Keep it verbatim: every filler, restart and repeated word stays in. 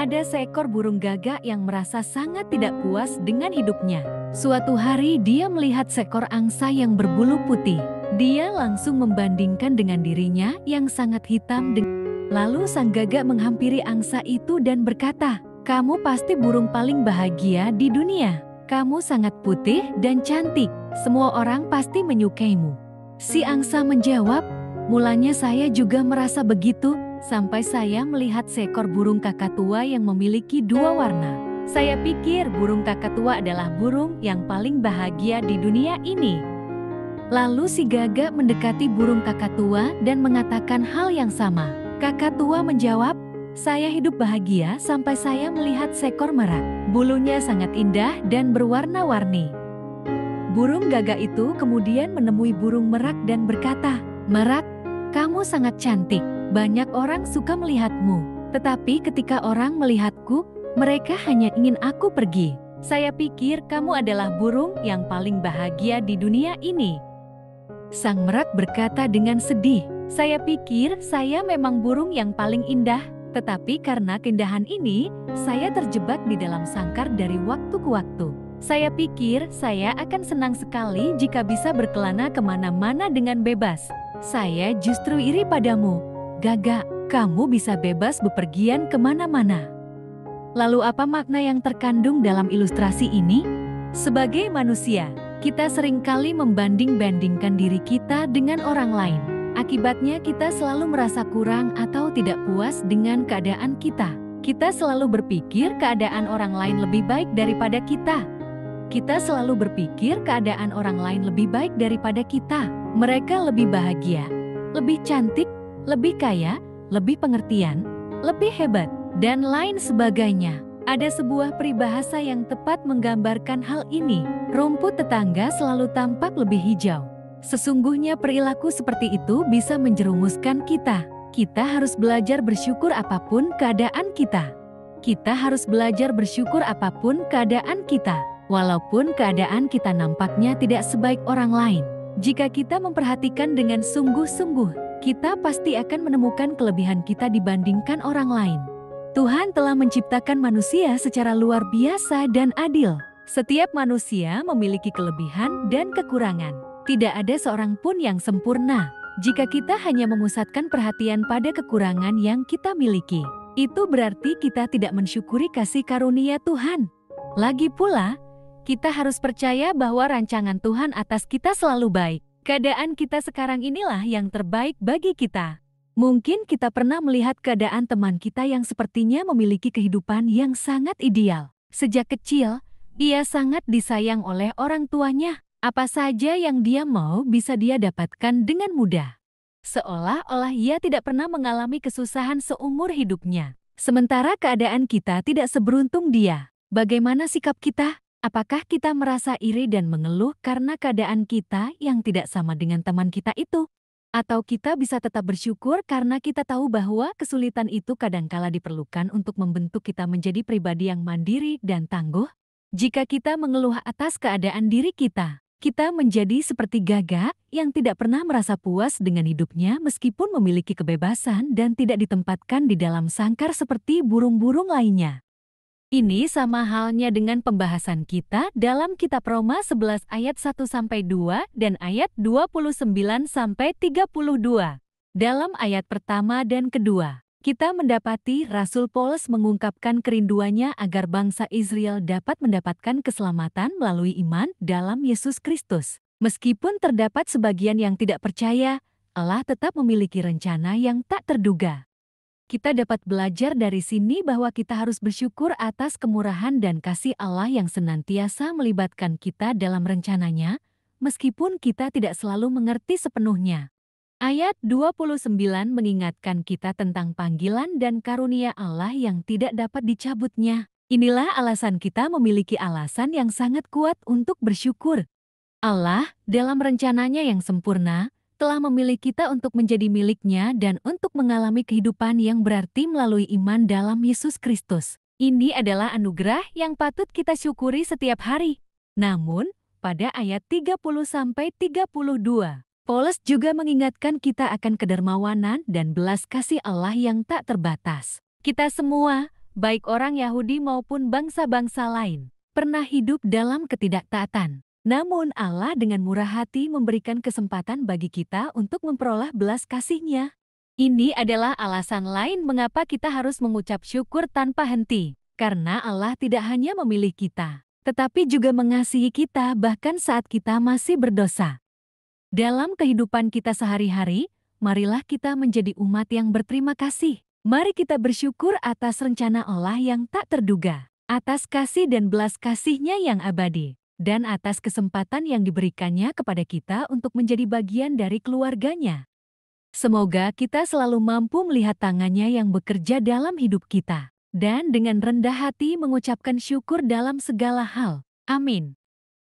Ada seekor burung gagak yang merasa sangat tidak puas dengan hidupnya. Suatu hari dia melihat seekor angsa yang berbulu putih. Dia langsung membandingkan dengan dirinya yang sangat hitam. Lalu sang gagak menghampiri angsa itu dan berkata, "Kamu pasti burung paling bahagia di dunia. Kamu sangat putih dan cantik. Semua orang pasti menyukaimu." Si angsa menjawab, "Mulanya saya juga merasa begitu, sampai saya melihat seekor burung kakatua yang memiliki dua warna. Saya pikir burung kakatua adalah burung yang paling bahagia di dunia ini." Lalu si gagak mendekati burung kakatua dan mengatakan hal yang sama. Kakatua menjawab, "Saya hidup bahagia sampai saya melihat seekor merak. Bulunya sangat indah dan berwarna-warni." Burung gagak itu kemudian menemui burung merak dan berkata, "Merak, kamu sangat cantik. Banyak orang suka melihatmu. Tetapi ketika orang melihatku, mereka hanya ingin aku pergi. Saya pikir kamu adalah burung yang paling bahagia di dunia ini." Sang merak berkata dengan sedih, "Saya pikir saya memang burung yang paling indah. Tetapi karena keindahan ini, saya terjebak di dalam sangkar dari waktu ke waktu. Saya pikir saya akan senang sekali jika bisa berkelana kemana-mana dengan bebas. Saya justru iri padamu. Gagak, kamu bisa bebas bepergian kemana-mana." Lalu apa makna yang terkandung dalam ilustrasi ini? Sebagai manusia, kita seringkali membanding-bandingkan diri kita dengan orang lain. Akibatnya kita selalu merasa kurang atau tidak puas dengan keadaan kita. Kita selalu berpikir keadaan orang lain lebih baik daripada kita. Kita selalu berpikir keadaan orang lain lebih baik daripada kita. Mereka lebih bahagia, lebih cantik, lebih kaya, lebih pengertian, lebih hebat, dan lain sebagainya. Ada sebuah peribahasa yang tepat menggambarkan hal ini. Rumput tetangga selalu tampak lebih hijau. Sesungguhnya perilaku seperti itu bisa menjerumuskan kita. Kita harus belajar bersyukur apapun keadaan kita. Kita harus belajar bersyukur apapun keadaan kita, walaupun keadaan kita nampaknya tidak sebaik orang lain. Jika kita memperhatikan dengan sungguh-sungguh, kita pasti akan menemukan kelebihan kita dibandingkan orang lain. Tuhan telah menciptakan manusia secara luar biasa dan adil. Setiap manusia memiliki kelebihan dan kekurangan. Tidak ada seorang pun yang sempurna. Jika kita hanya memusatkan perhatian pada kekurangan yang kita miliki, itu berarti kita tidak mensyukuri kasih karunia Tuhan. Lagi pula, kita harus percaya bahwa rancangan Tuhan atas kita selalu baik. Keadaan kita sekarang inilah yang terbaik bagi kita. Mungkin kita pernah melihat keadaan teman kita yang sepertinya memiliki kehidupan yang sangat ideal. Sejak kecil, ia sangat disayang oleh orang tuanya. Apa saja yang dia mau bisa dia dapatkan dengan mudah. Seolah-olah ia tidak pernah mengalami kesusahan seumur hidupnya. Sementara keadaan kita tidak seberuntung dia. Bagaimana sikap kita? Apakah kita merasa iri dan mengeluh karena keadaan kita yang tidak sama dengan teman kita itu? Atau kita bisa tetap bersyukur karena kita tahu bahwa kesulitan itu kadangkala diperlukan untuk membentuk kita menjadi pribadi yang mandiri dan tangguh? Jika kita mengeluh atas keadaan diri kita, kita menjadi seperti gagak yang tidak pernah merasa puas dengan hidupnya meskipun memiliki kebebasan dan tidak ditempatkan di dalam sangkar seperti burung-burung lainnya. Ini sama halnya dengan pembahasan kita dalam kitab Roma sebelas ayat satu sampai dua dan ayat dua puluh sembilan sampai tiga puluh dua. Dalam ayat pertama dan kedua, kita mendapati Rasul Paulus mengungkapkan kerinduannya agar bangsa Israel dapat mendapatkan keselamatan melalui iman dalam Yesus Kristus. Meskipun terdapat sebagian yang tidak percaya, Allah tetap memiliki rencana yang tak terduga. Kita dapat belajar dari sini bahwa kita harus bersyukur atas kemurahan dan kasih Allah yang senantiasa melibatkan kita dalam rencananya, meskipun kita tidak selalu mengerti sepenuhnya. Ayat dua puluh sembilan mengingatkan kita tentang panggilan dan karunia Allah yang tidak dapat dicabutnya. Inilah alasan kita memiliki alasan yang sangat kuat untuk bersyukur. Allah, dalam rencananya yang sempurna, telah memilih kita untuk menjadi miliknya dan untuk mengalami kehidupan yang berarti melalui iman dalam Yesus Kristus. Ini adalah anugerah yang patut kita syukuri setiap hari. Namun, pada ayat tiga puluh sampai tiga puluh dua, Paulus juga mengingatkan kita akan kedermawanan dan belas kasih Allah yang tak terbatas. Kita semua, baik orang Yahudi maupun bangsa-bangsa lain, pernah hidup dalam ketidaktaatan. Namun Allah dengan murah hati memberikan kesempatan bagi kita untuk memperoleh belas kasih-Nya. Ini adalah alasan lain mengapa kita harus mengucap syukur tanpa henti. Karena Allah tidak hanya memilih kita, tetapi juga mengasihi kita bahkan saat kita masih berdosa. Dalam kehidupan kita sehari-hari, marilah kita menjadi umat yang berterima kasih. Mari kita bersyukur atas rencana Allah yang tak terduga, atas kasih dan belas kasih-Nya yang abadi, dan atas kesempatan yang diberikannya kepada kita untuk menjadi bagian dari keluarga-Nya. Semoga kita selalu mampu melihat tangan-Nya yang bekerja dalam hidup kita, dan dengan rendah hati mengucapkan syukur dalam segala hal. Amin.